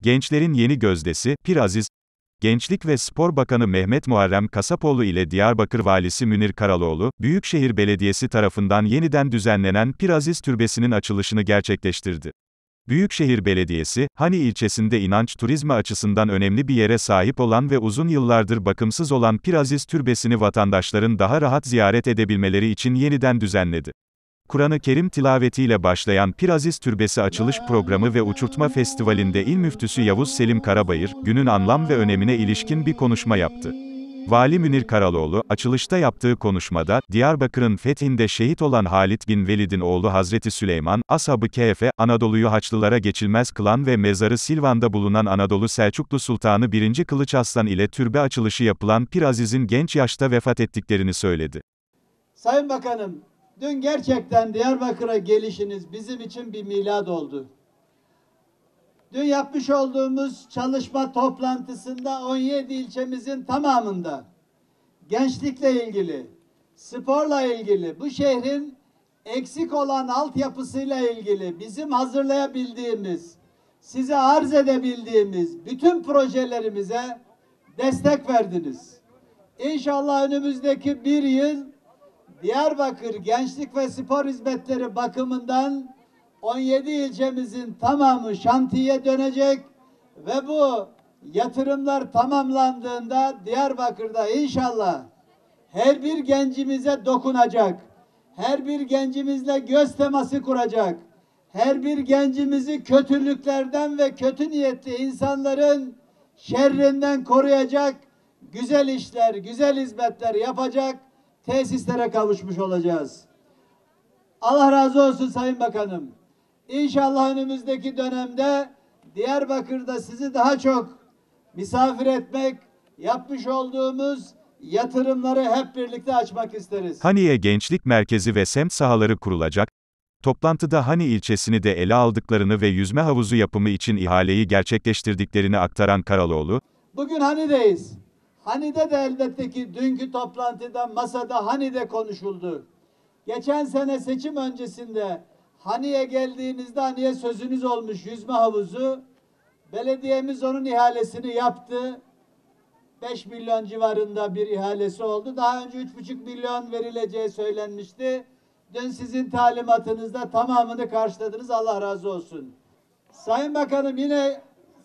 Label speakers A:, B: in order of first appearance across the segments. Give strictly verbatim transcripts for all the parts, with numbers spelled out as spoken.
A: Gençlerin yeni gözdesi, Pir Aziz, Gençlik ve Spor Bakanı Mehmet Muharrem Kasapoğlu ile Diyarbakır Valisi Münir Karaloğlu, Büyükşehir Belediyesi tarafından yeniden düzenlenen Pir Aziz Türbesi'nin açılışını gerçekleştirdi. Büyükşehir Belediyesi, Hani ilçesinde inanç turizmi açısından önemli bir yere sahip olan ve uzun yıllardır bakımsız olan Pir Aziz Türbesi'ni vatandaşların daha rahat ziyaret edebilmeleri için yeniden düzenledi. Kur'an-ı Kerim tilavetiyle başlayan Pir Aziz Türbesi açılış programı ve uçurtma festivalinde İl Müftüsü Yavuz Selim Karabayır, günün anlam ve önemine ilişkin bir konuşma yaptı. Vali Münir Karaloğlu, açılışta yaptığı konuşmada, Diyarbakır'ın fethinde şehit olan Halid bin Velid'in oğlu Hazreti Süleyman, Ashab-ı Kehf'e, Anadolu'yu Haçlılara geçilmez kılan ve mezarı Silvan'da bulunan Anadolu Selçuklu Sultanı birinci Kılıç Arslan ile türbe açılışı yapılan Pir Aziz'in genç yaşta vefat ettiklerini söyledi.
B: Sayın Bakanım, dün gerçekten Diyarbakır'a gelişiniz bizim için bir milad oldu. Dün yapmış olduğumuz çalışma toplantısında on yedi ilçemizin tamamında gençlikle ilgili, sporla ilgili, bu şehrin eksik olan altyapısıyla ilgili bizim hazırlayabildiğimiz, size arz edebildiğimiz bütün projelerimize destek verdiniz. İnşallah önümüzdeki bir yıl Diyarbakır Gençlik ve Spor Hizmetleri bakımından on yedi ilçemizin tamamı şantiye dönecek ve bu yatırımlar tamamlandığında Diyarbakır'da inşallah her bir gencimize dokunacak, her bir gencimizle göz teması kuracak, her bir gencimizi kötülüklerden ve kötü niyetli insanların şerrinden koruyacak, güzel işler, güzel hizmetler yapacak tesislere kavuşmuş olacağız. Allah razı olsun Sayın Bakanım. İnşallah önümüzdeki dönemde Diyarbakır'da sizi daha çok misafir etmek, yapmış olduğumuz yatırımları hep birlikte açmak isteriz.
A: Hani'ye gençlik merkezi ve semt sahaları kurulacak. Toplantıda Hani ilçesini de ele aldıklarını ve yüzme havuzu yapımı için ihaleyi gerçekleştirdiklerini aktaran Karaloğlu,
B: bugün Hani'deyiz. Hani'de de elbette ki dünkü toplantıda masada Hani'de konuşuldu. Geçen sene seçim öncesinde Hani'ye geldiğinizde Hani'ye sözünüz olmuş yüzme havuzu. Belediyemiz onun ihalesini yaptı. beş milyon civarında bir ihalesi oldu. Daha önce üç buçuk milyon verileceği söylenmişti. Dün sizin talimatınızda tamamını karşıladınız. Allah razı olsun. Sayın Bakanım, yine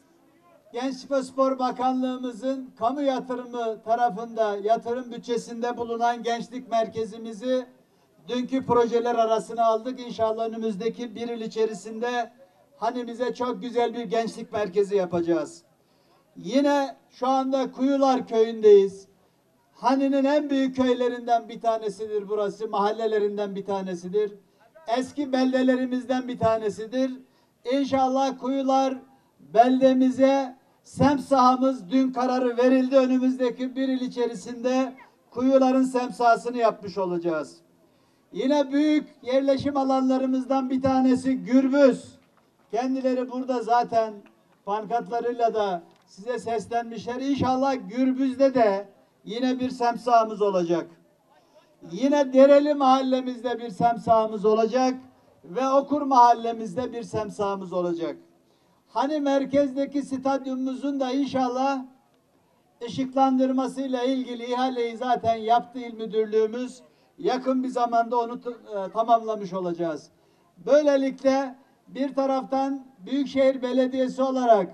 B: Gençlik ve Spor Bakanlığımızın kamu yatırımı tarafında yatırım bütçesinde bulunan gençlik merkezimizi dünkü projeler arasına aldık. İnşallah önümüzdeki bir yıl içerisinde Hani'mize çok güzel bir gençlik merkezi yapacağız. Yine şu anda Kuyular Köyü'ndeyiz. Hani'nin en büyük köylerinden bir tanesidir burası, mahallelerinden bir tanesidir. Eski beldelerimizden bir tanesidir. İnşallah Kuyular beldemize semt sahamız dün kararı verildi. Önümüzdeki bir yıl içerisinde Kuyuların semt sahasını yapmış olacağız. Yine büyük yerleşim alanlarımızdan bir tanesi Gürbüz. Kendileri burada zaten pankartlarıyla da size seslenmişler. İnşallah Gürbüz'de de yine bir semt sahamız olacak. Yine Dereli mahallemizde bir semt sahamız olacak ve Okur mahallemizde bir semt sahamız olacak. Hani merkezdeki stadyumumuzun da inşallah ışıklandırmasıyla ilgili ihaleyi zaten yaptı İl Müdürlüğümüz. Yakın bir zamanda onu e, tamamlamış olacağız. Böylelikle bir taraftan Büyükşehir Belediyesi olarak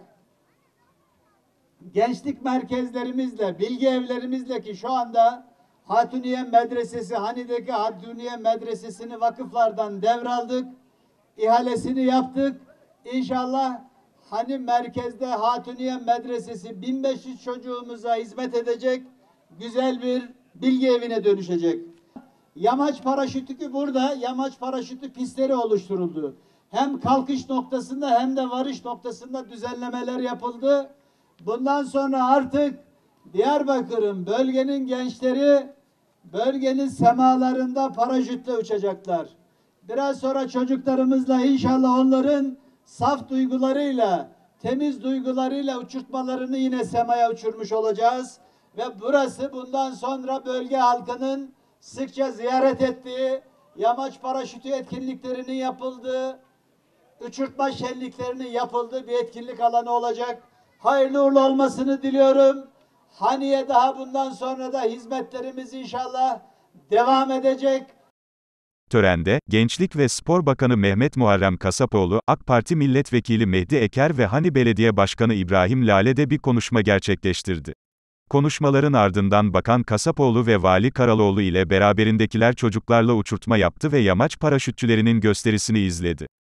B: gençlik merkezlerimizle, bilgi evlerimizle ki şu anda Hatuniye Medresesi, Hani'deki Hatuniye Medresesi'ni vakıflardan devraldık. İhalesini yaptık. İnşallah Hani merkezde Hatuniye Medresesi bin beş yüz çocuğumuza hizmet edecek güzel bir bilgi evine dönüşecek. Yamaç paraşütü burada, yamaç paraşütü pistleri oluşturuldu. Hem kalkış noktasında hem de varış noktasında düzenlemeler yapıldı. Bundan sonra artık Diyarbakır'ın, bölgenin gençleri bölgenin semalarında paraşütle uçacaklar. Biraz sonra çocuklarımızla inşallah onların saf duygularıyla, temiz duygularıyla uçurtmalarını yine semaya uçurmuş olacağız. Ve burası bundan sonra bölge halkının sıkça ziyaret ettiği, yamaç paraşütü etkinliklerinin yapıldığı, uçurtma şenliklerinin yapıldığı bir etkinlik alanı olacak. Hayırlı uğurlu olmasını diliyorum. Haniye daha bundan sonra da hizmetlerimiz inşallah devam edecek.
A: Törende, Gençlik ve Spor Bakanı Mehmet Muharrem Kasapoğlu, AK Parti Milletvekili Mehdi Eker ve Hani Belediye Başkanı İbrahim Lale de bir konuşma gerçekleştirdi. Konuşmaların ardından Bakan Kasapoğlu ve Vali Karaloğlu ile beraberindekiler çocuklarla uçurtma yaptı ve yamaç paraşütçülerinin gösterisini izledi.